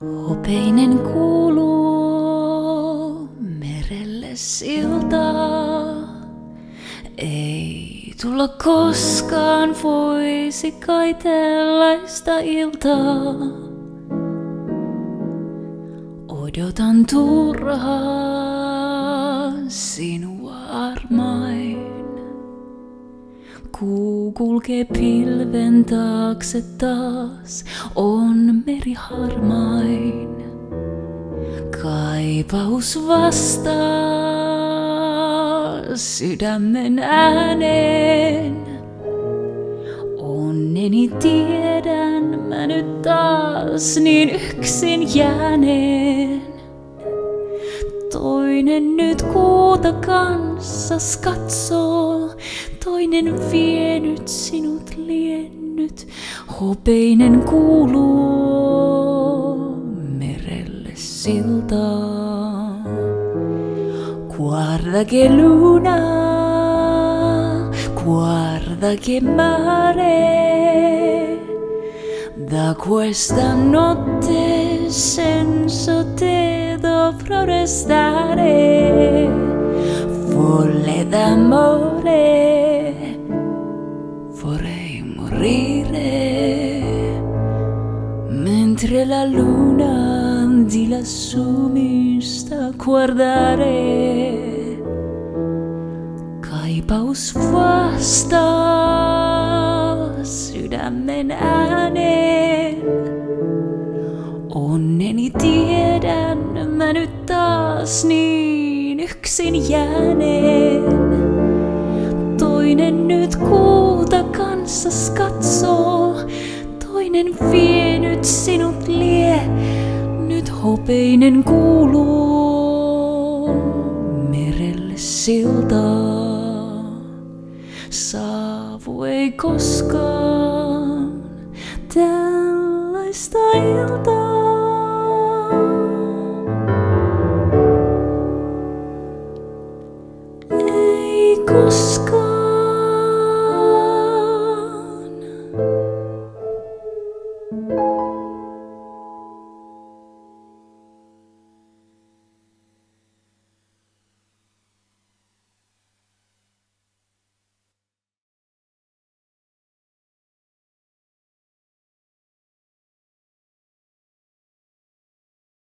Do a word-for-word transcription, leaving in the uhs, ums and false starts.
Hopeinen kuuluu merelle siltaa. Ei tulla koskaan voisi kai tällaista iltaa. Odotan turhaan sinua armain. Kuu kulkee pilven taakse taas, on meri harmain. Kaipaus vastaa sydämen ääneen. Onneni tiedän mä nyt taas niin yksin jääneen. Toinen nyt kuuta kanssas katsoo, toinen vienyt sinut liennyt. Hopeinen kuuluu merelle siltaa. Guarda che luna, guarda che mare. Da questa notte senza te dovrò restare. Folle d'amore, vorrei morire, mentre la luna di lassù mi sta a guardare. Kaipaus vastaa sydämen ääneen. Onneni tiedän mä nyt taas niin yksin jääneen. Toinen nyt kuuta kanssas katsoo, toinen vienyt sinut lie. Nyt hopeinen kuuluu merelle siltaa. Saavu ei koskaan tällaista iltaa.